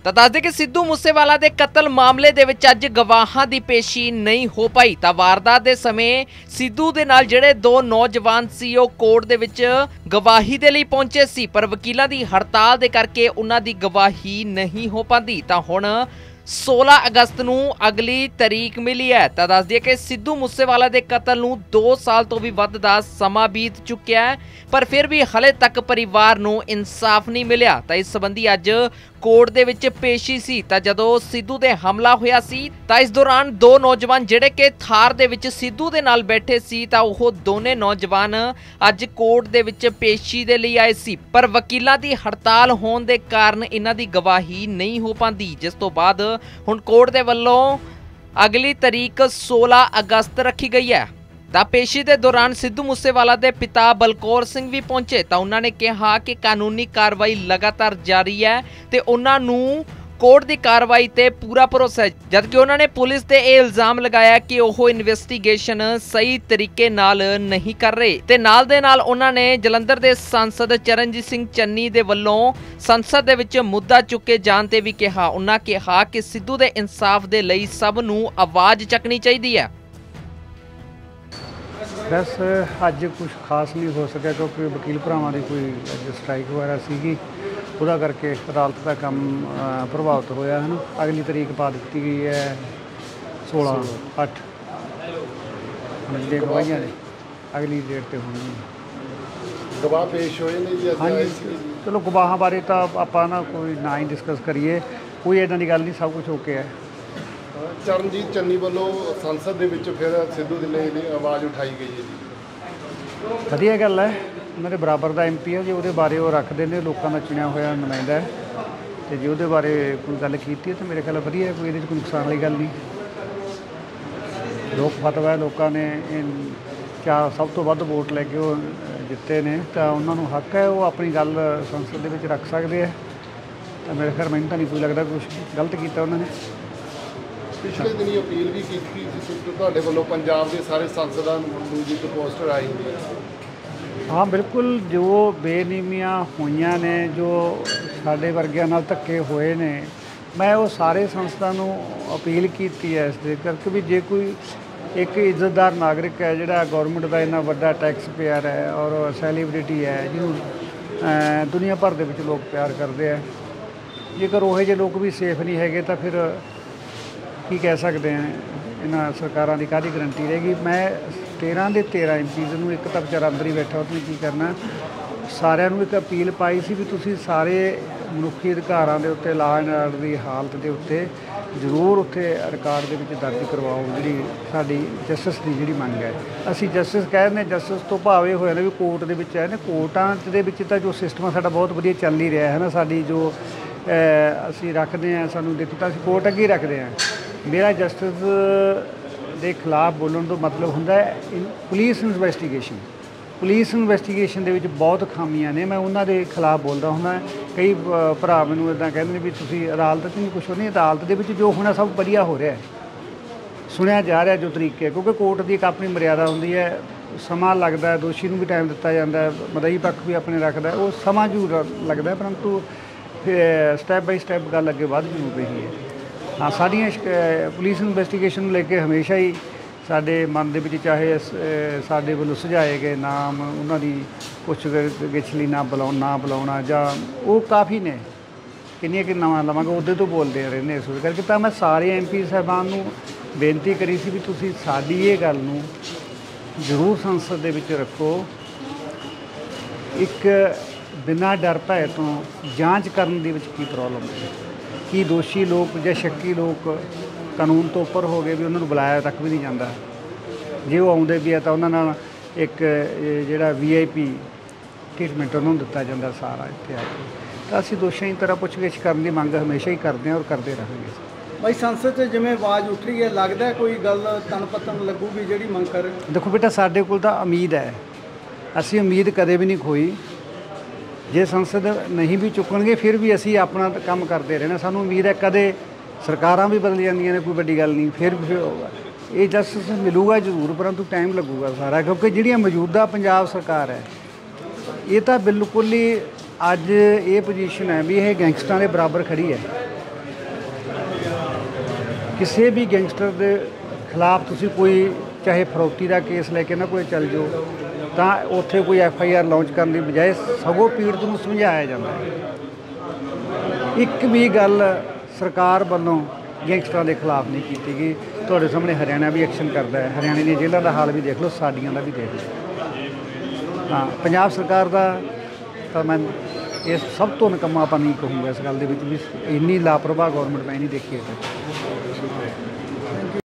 ਤਾਂ ਦੱਸਦੇ ਕਿ ਸਿੱਧੂ ਮੂਸੇਵਾਲਾ ਦੇ ਕਤਲ ਮਾਮਲੇ ਦੇ ਵਿੱਚ ਅੱਜ ਗਵਾਹਾਂ ਦੀ ਪੇਸ਼ੀ ਨਹੀਂ ਹੋ ਪਾਈ। ਤਾਂ ਵਾਰਦਾਤ ਦੇ ਸਮੇਂ ਸਿੱਧੂ ਦੇ ਨਾਲ ਜਿਹੜੇ ਦੋ ਨੌਜਵਾਨ ਸੀ ਉਹ ਕੋਰਟ ਦੇ ਵਿੱਚ ਗਵਾਹੀ ਦੇ ਲਈ ਪਹੁੰਚੇ ਸੀ, ਪਰ ਵਕੀਲਾਂ ਦੀ ਹੜਤਾਲ ਦੇ ਕਰਕੇ ਉਹਨਾਂ ਦੀ ਗਵਾਹੀ ਨਹੀਂ ਹੋ ਪਾਉਂਦੀ। ਤਾਂ ਹੁਣ 16 ਅਗਸਤ ਨੂੰ ਅਗਲੀ ਤਾਰੀਖ ਮਿਲੀ ਹੈ। ਤਾਂ ਦੱਸ ਦਈਏ ਕਿ ਸਿੱਧੂ ਮੂਸੇਵਾਲਾ ਦੇ ਕਤਲ ਨੂੰ 2 ਸਾਲ ਤੋਂ ਵੀ ਵੱਧ ਦਾ ਸਮਾਂ ਬੀਤ ਚੁੱਕਿਆ ਹੈ, ਪਰ ਫਿਰ ਵੀ ਹਲੇ ਤੱਕ ਪਰਿਵਾਰ ਨੂੰ ਇਨਸਾਫ ਨਹੀਂ ਮਿਲਿਆ। ਤਾਂ ਇਸ ਸੰਬੰਧੀ ਅੱਜ ਕੋਰਟ ਦੇ ਵਿੱਚ ਪੇਸ਼ੀ ਸੀ। ਤਾਂ ਜਦੋਂ ਸਿੱਧੂ ਤੇ ਹਮਲਾ ਹੋਇਆ ਸੀ ਤਾਂ ਇਸ ਦੌਰਾਨ ਦੋ ਨੌਜਵਾਨ ਜਿਹੜੇ ਕਿ ਥਾਰ ਦੇ ਵਿੱਚ ਸਿੱਧੂ ਦੇ ਨਾਲ ਬੈਠੇ ਸੀ, ਤਾਂ ਉਹ ਦੋਨੇ ਨੌਜਵਾਨ ਅੱਜ ਕੋਰਟ ਦੇ ਵਿੱਚ ਪੇਸ਼ੀ ਦੇ ਲਈ ਆਏ ਸੀ, ਪਰ ਵਕੀਲਾਂ ਦੀ ਹੜਤਾਲ ਹੋਣ ਦੇ ਕਾਰਨ ਇਹਨਾਂ ਦੀ ਗਵਾਹੀ ਨਹੀਂ ਹੋ ਪਾਉਂਦੀ, ਜਿਸ ਤੋਂ ਬਾਅਦ ਹੁਣ ਕੋਰਟ ਦੇ ਵੱਲੋਂ ਅਗਲੀ ਤਾਰੀਖ 16 ਅਗਸਤ ਰੱਖੀ ਗਈ ਹੈ। ਤਾਂ ਪੇਸ਼ੀ ਦੇ ਦੌਰਾਨ ਸਿੱਧੂ ਮੂਸੇਵਾਲਾ ਦੇ ਪਿਤਾ ਬਲਕੌਰ ਸਿੰਘ ਵੀ ਪਹੁੰਚੇ। ਤਾਂ ਉਹਨਾਂ ਨੇ ਕਿਹਾ ਕਿ ਕਾਨੂੰਨੀ ਕਾਰਵਾਈ ਲਗਾਤਾਰ ਜਾਰੀ ਹੈ ਤੇ ਉਹਨਾਂ ਨੂੰ ਕੋਰਟ ਦੀ ਕਾਰਵਾਈ ਤੇ ਪੂਰਾ ਭਰੋਸਾ ਹੈ, ਜਦਕਿ ਉਹਨਾਂ ਨੇ ਪੁਲਿਸ ਤੇ ਇਹ ਇਲਜ਼ਾਮ ਲਗਾਇਆ ਕਿ ਉਹ ਇਨਵੈਸਟੀਗੇਸ਼ਨ ਸਹੀ ਤਰੀਕੇ ਨਾਲ ਨਹੀਂ ਕਰ ਰਹੇ। ਤੇ ਨਾਲ ਦੇ ਨਾਲ ਉਹਨਾਂ ਨੇ ਜਲੰਧਰ ਦੇ ਸੰਸਦ ਚਰਨਜੀਤ ਸਿੰਘ ਚੰਨੀ ਦੇ ਵੱਲੋਂ ਸੰਸਦ ਦੇ ਵਿੱਚ ਮੁੱਦਾ ਚੁੱਕੇ ਜਾਣ ਤੇ ਵੀ ਕਿਹਾ। ਉਹਨਾਂ ਕਿਹਾ ਕਿ ਸਿੱਧੂ ਦੇ ਇਨਸਾਫ ਦੇ ਲਈ ਸਭ ਨੂੰ ਆਵਾਜ਼ ਚੱਕਣੀ ਚਾਹੀਦੀ ਹੈ। बस अज कुछ खास नहीं हो सका क्योंकि वकील भरावां की कोई अज स्ट्राइक वगैरह सी, उहदा करके अदालत का काम प्रभावित होया है। अगली तारीख पा दी गई है 16/8 गवाहियां ने अगली डेट पर होनी गवाह पेश होए ने जी। हाँ जी, चलो गवाहां बारे तो आपां ना कोई ना ही डिस्कस करिए, कोई इदां दी गल नहीं, सब कुछ ओके है। ਚਰਨਜੀਤ ਚੰਨੀ ਵੱਲੋਂ ਸੰਸਦ ਦੇ ਵਿੱਚ ਫਿਰ ਸਿੱਧੂ ਦੀ ਲਈ ਆਵਾਜ਼ ਉਠਾਈ ਗਈ ਹੈ ਜੀ। ਵਧੀਆ ਗੱਲ ਹੈ, ਉਹਨਾਂ ਦੇ ਬਰਾਬਰ ਦਾ ਐਮਪੀ ਹੈ, ਜੇ ਉਹਦੇ ਬਾਰੇ ਉਹ ਰੱਖਦੇ ਨੇ, ਲੋਕਾਂ ਦਾ ਚੁਣਿਆ ਹੋਇਆ ਨੁਮਾਇੰਦਾ ਹੈ, ਤੇ ਜੇ ਉਹਦੇ ਬਾਰੇ ਕੋਈ ਗੱਲ ਕੀਤੀ ਹੈ ਤਾਂ ਮੇਰੇ ਖਿਆਲ ਵਧੀਆ ਹੈ, ਕੋਈ ਇਹਦੇ 'ਚ ਕੋਈ ਨੁਕਸਾਨ ਵਾਲੀ ਗੱਲ ਨਹੀਂ। ਲੋਕ ਫਤਵਾ ਲੋਕਾਂ ਨੇ ਸਭ ਤੋਂ ਵੱਧ ਵੋਟ ਲੈ ਕੇ ਉਹ ਜਿੱਤੇ ਨੇ, ਤਾਂ ਉਹਨਾਂ ਨੂੰ ਹੱਕ ਹੈ, ਉਹ ਆਪਣੀ ਗੱਲ ਸੰਸਦ ਦੇ ਵਿੱਚ ਰੱਖ ਸਕਦੇ ਹੈ। ਤਾਂ ਮੇਰੇ ਖਿਆਲ ਮੈਨੂੰ ਤਾਂ ਨਹੀਂ ਕੋਈ ਲੱਗਦਾ ਕੁਛ ਗਲਤ ਕੀਤਾ ਉਹਨਾਂ ਨੇ। ਪਿਛਲੇ ਦਿਨੀ ਅਪੀਲ ਵੀ ਕੀਤੀ ਸੀ ਤੁਹਾਡੇ ਵੱਲੋਂ ਪੰਜਾਬ ਦੇ ਸਾਰੇ ਸੰਸਦਾਂ ਨੂੰ ਜੀ ਪੋਸਟਰ ਆਈ ਹੁੰਦੀ ਹੈ। ਹਾਂ ਬਿਲਕੁਲ, ਜੋ ਬੇਨੀਮੀਆਂ ਹੋਈਆਂ ਨੇ, ਜੋ ਸਾਡੇ ਵਰਗਿਆਂ ਨਾਲ ਧੱਕੇ ਹੋਏ ਨੇ, ਮੈਂ ਉਹ ਸਾਰੇ ਸੰਸਦਾਂ ਨੂੰ ਅਪੀਲ ਕੀਤੀ ਹੈ ਇਸ ਦੇ ਕਰਕੇ ਵੀ ਜੇ ਕੋਈ ਇੱਕ ਇੱਜ਼ਤਦਾਰ ਨਾਗਰਿਕ ਹੈ ਜਿਹੜਾ ਗੌਰਮੈਂਟ ਦਾ ਇੰਨਾ ਵੱਡਾ ਟੈਕਸ ਪੇਅਰ ਹੈ ਔਰ ਸੈਲੀਬ੍ਰਿਟੀ ਹੈ, ਜਿਹਨੂੰ ਦੁਨੀਆ ਭਰ ਦੇ ਵਿੱਚ ਲੋਕ ਪਿਆਰ ਕਰਦੇ ਹੈ, ਜੇਕਰ ਉਹੋ ਜਿਹੇ ਲੋਕ ਵੀ ਸੇਫ ਨਹੀਂ ਹੈਗੇ ਤਾਂ ਫਿਰ ਕੀ ਕਹਿ ਸਕਦੇ ਹਾਂ, ਇਹਨਾਂ ਸਰਕਾਰਾਂ ਦੀ ਕਾਹਦੀ ਗਰੰਟੀ ਰਹੇਗੀ। ਮੈਂ 13 ਦੇ 13 ਐਮਪੀਜ਼ ਨੂੰ, ਇੱਕ ਤਾਂ ਵਿਚਾਰਾ ਅੰਦਰ ਹੀ ਬੈਠਾ, ਉਹਨੇ ਕੀ ਕਰਨਾ, ਸਾਰਿਆਂ ਨੂੰ ਇੱਕ ਅਪੀਲ ਪਾਈ ਸੀ ਵੀ ਤੁਸੀਂ ਸਾਰੇ ਮਨੁੱਖੀ ਅਧਿਕਾਰਾਂ ਦੇ ਉੱਤੇ, ਲਾਅ ਐਂਡ ਆਰਡਰ ਦੀ ਹਾਲਤ ਦੇ ਉੱਤੇ ਜ਼ਰੂਰ ਉੱਥੇ ਰਿਕਾਰਡ ਦੇ ਵਿੱਚ ਦਰਜ ਕਰਵਾਓ ਜਿਹੜੀ ਸਾਡੀ ਜਸਟਿਸ ਦੀ ਜਿਹੜੀ ਮੰਗ ਹੈ। ਅਸੀਂ ਜਸਟਿਸ ਕਹਿ ਦਿੰਦੇ, ਜਸਟਿਸ ਤੋਂ ਭਾਵੇਂ ਹੋਇਆ ਨਾ ਵੀ ਕੋਰਟ ਦੇ ਵਿੱਚ ਹੈ ਨਾ, ਕੋਰਟਾਂ ਦੇ ਵਿੱਚ ਤਾਂ ਜੋ ਸਿਸਟਮ ਸਾਡਾ ਬਹੁਤ ਵਧੀਆ ਚੱਲ ਹੀ ਰਿਹਾ ਹੈ ਨਾ, ਸਾਡੀ ਜੋ ਅਸੀਂ ਰੱਖਦੇ ਹਾਂ, ਸਾਨੂੰ ਦੇਖੋ ਤਾਂ ਅਸੀਂ ਕੋਰਟ ਅੱਗੇ ਹੀ ਰੱਖਦੇ ਹਾਂ। ਮੇਰਾ ਜਸਟਿਸ ਦੇ ਖਿਲਾਫ ਬੋਲਣ ਤੋਂ ਮਤਲਬ ਹੁੰਦਾ ਹੈ ਪੁਲਿਸ ਇਨਵੈਸਟੀਗੇਸ਼ਨ। ਪੁਲਿਸ ਇਨਵੈਸਟੀਗੇਸ਼ਨ ਦੇ ਵਿੱਚ ਬਹੁਤ ਖਾਮੀਆਂ ਨੇ, ਮੈਂ ਉਹਨਾਂ ਦੇ ਖਿਲਾਫ ਬੋਲਦਾ ਹੁੰਦਾ। ਕਈ ਭਰਾ ਮੈਨੂੰ ਇੱਦਾਂ ਕਹਿੰਦੇ ਨੇ ਵੀ ਤੁਸੀਂ ਅਦਾਲਤ 'ਚ ਨਹੀਂ ਕੁਛ ਨਹੀਂ, ਅਦਾਲਤ ਦੇ ਵਿੱਚ ਜੋ ਹੋਣਾ ਸਭ ਵਧੀਆ ਹੋ ਰਿਹਾ, ਸੁਣਿਆ ਜਾ ਰਿਹਾ ਜੋ ਤਰੀਕੇ, ਕਿਉਂਕਿ ਕੋਰਟ ਦੀ ਇੱਕ ਆਪਣੀ ਮਰਿਆਦਾ ਹੁੰਦੀ ਹੈ, ਸਮਾਂ ਲੱਗਦਾ, ਦੋਸ਼ੀ ਨੂੰ ਵੀ ਟਾਈਮ ਦਿੱਤਾ ਜਾਂਦਾ, ਮਦਈ ਪੱਖ ਵੀ ਆਪਣੇ ਰੱਖਦਾ, ਉਹ ਸਮਾਂ ਜ਼ਰੂਰ ਲੱਗਦਾ, ਪਰੰਤੂ ਸਟੈਪ ਬਾਈ ਸਟੈਪ ਗੱਲ ਅੱਗੇ ਵੱਧ ਜ਼ਰੂਰ ਰਹੀ ਹੈ। ਹਾਂ, ਸਾਡੀਆਂ ਪੁਲਿਸ ਇਨਵੈਸਟੀਗੇਸ਼ਨ ਨੂੰ ਲੈ ਕੇ ਹਮੇਸ਼ਾ ਹੀ ਸਾਡੇ ਮਨ ਦੇ ਵਿੱਚ, ਚਾਹੇ ਸਾਡੇ ਵੱਲੋਂ ਸੁਝਾਏ ਗਏ ਨਾਮ, ਉਹਨਾਂ ਦੀ ਪੁੱਛ ਗਿੱਛ ਲਈ ਨਾ ਬੁਲਾਉਣਾ ਜਾਂ ਉਹ ਕਾਫੀ ਨੇ, ਕਿੰਨੀਆਂ ਕਿ ਨਾਵਾਂ ਲਵਾਂਗੇ ਉਹਦੇ ਤੋਂ ਬੋਲਦੇ ਰਹਿੰਦੇ ਇਸ ਕਰਕੇ। ਤਾਂ ਮੈਂ ਸਾਰੇ ਐਮਪੀ ਸਾਹਿਬਾਨ ਨੂੰ ਬੇਨਤੀ ਕਰੀ ਸੀ ਵੀ ਤੁਸੀਂ ਸਾਡੀ ਇਹ ਗੱਲ ਨੂੰ ਜ਼ਰੂਰ ਸੰਸਦ ਦੇ ਵਿੱਚ ਰੱਖੋ, ਇੱਕ ਬਿਨਾਂ ਡਰ ਭੈ ਤੋਂ ਜਾਂਚ ਕਰਨ ਦੇ ਵਿੱਚ ਕੀ ਪ੍ਰੋਬਲਮ ਹੈ, ਕੀ ਦੋਸ਼ੀ ਲੋਕ ਜਾਂ ਸ਼ੱਕੀ ਲੋਕ ਕਾਨੂੰਨ ਤੋਂ ਉੱਪਰ ਹੋ ਗਏ ਵੀ ਉਹਨਾਂ ਨੂੰ ਬੁਲਾਇਆ ਤੱਕ ਵੀ ਨਹੀਂ ਜਾਂਦਾ, ਜੇ ਉਹ ਆਉਂਦੇ ਵੀ ਆ ਤਾਂ ਉਹਨਾਂ ਨਾਲ ਇੱਕ ਜਿਹੜਾ VIP ਟ੍ਰੀਟਮੈਂਟ ਉਹਨਾਂ ਨੂੰ ਦਿੱਤਾ ਜਾਂਦਾ ਸਾਰਾ ਇੱਥੇ ਆ ਕੇ। ਤਾਂ ਅਸੀਂ ਦੋਸ਼ੀਆਂ ਦੀ ਤਰ੍ਹਾਂ ਪੁੱਛਗਿੱਛ ਕਰਨ ਦੀ ਮੰਗ ਹਮੇਸ਼ਾ ਹੀ ਕਰਦੇ ਹਾਂ ਔਰ ਕਰਦੇ ਰਹਾਂਗੇ। ਭਾਈ ਸੰਸਦ 'ਚ ਜਿਵੇਂ ਆਵਾਜ਼ ਉੱਠ ਰਹੀ ਹੈ, ਲੱਗਦਾ ਕੋਈ ਗੱਲ ਤਨ ਪਤਨ ਲੱਗੂਗੀ ਜਿਹੜੀ ਮੰਗ ਕਰ ਰਹੇ? ਦੇਖੋ ਬੇਟਾ, ਸਾਡੇ ਕੋਲ ਤਾਂ ਉਮੀਦ ਹੈ, ਅਸੀਂ ਉਮੀਦ ਕਦੇ ਵੀ ਨਹੀਂ ਖੋਈ। ਜੇ ਸੰਸਦ ਨਹੀਂ ਵੀ ਚੁੱਕਣਗੇ ਫਿਰ ਵੀ ਅਸੀਂ ਆਪਣਾ ਕੰਮ ਕਰਦੇ ਰਹਿਣਾ, ਸਾਨੂੰ ਉਮੀਦ ਹੈ। ਕਦੇ ਸਰਕਾਰਾਂ ਵੀ ਬਦਲ ਜਾਂਦੀਆਂ ਨੇ, ਕੋਈ ਵੱਡੀ ਗੱਲ ਨਹੀਂ, ਫਿਰ ਵੀ ਇਹ ਜਸਟਿਸ ਮਿਲੂਗਾ ਜ਼ਰੂਰ, ਪਰੰਤੂ ਟਾਈਮ ਲੱਗੂਗਾ ਸਾਰਾ, ਕਿਉਂਕਿ ਜਿਹੜੀਆਂ ਮੌਜੂਦਾ ਪੰਜਾਬ ਸਰਕਾਰ ਹੈ ਇਹ ਤਾਂ ਬਿਲਕੁਲ ਹੀ ਅੱਜ ਇਹ ਪੋਜੀਸ਼ਨ ਹੈ ਵੀ ਇਹ ਗੈਂਗਸਟਰਾਂ ਦੇ ਬਰਾਬਰ ਖੜੀ ਹੈ। ਕਿਸੇ ਵੀ ਗੈਂਗਸਟਰ ਦੇ ਖਿਲਾਫ ਤੁਸੀਂ ਕੋਈ ਚਾਹੇ ਫਰੌਤੀ ਦਾ ਕੇਸ ਲੈ ਕੇ ਨਾ ਕੋਈ ਚੱਲ ਜਾਓ ਤਾਂ ਉੱਥੇ ਕੋਈ FIR ਲਾਂਚ ਕਰਨ ਦੀ ਬਜਾਏ ਸਗੋਂ ਪੀੜਤ ਨੂੰ ਸਮਝਾਇਆ ਜਾਂਦਾ ਹੈ। ਇੱਕ ਵੀ ਗੱਲ ਸਰਕਾਰ ਵੱਲੋਂ ਗੈਂਗਸਟਰਾਂ ਦੇ ਖਿਲਾਫ ਨਹੀਂ ਕੀਤੀ ਗਈ। ਤੁਹਾਡੇ ਸਾਹਮਣੇ ਹਰਿਆਣਾ ਵੀ ਐਕਸ਼ਨ ਕਰਦਾ ਹੈ, ਹਰਿਆਣੇ ਦੀਆਂ ਜੇਲ੍ਹਾਂ ਦਾ ਹਾਲ ਵੀ ਦੇਖ ਲਓ, ਸਾਡੀਆਂ ਦਾ ਵੀ ਦੇਖ ਲਓ। ਹਾਂ, ਪੰਜਾਬ ਸਰਕਾਰ ਦਾ ਤਾਂ ਮੈਂ ਇਹ ਸਭ ਤੋਂ ਨਿਕੰਮਾਪਨ ਨਹੀਂ ਕਹੂੰਗਾ ਇਸ ਗੱਲ ਦੇ ਵਿੱਚ ਵੀ ਇੰਨੀ ਲਾਪਰਵਾਹ ਗੌਰਮੈਂਟ ਮੈਂ ਨਹੀਂ ਦੇਖੀ ਹੈ।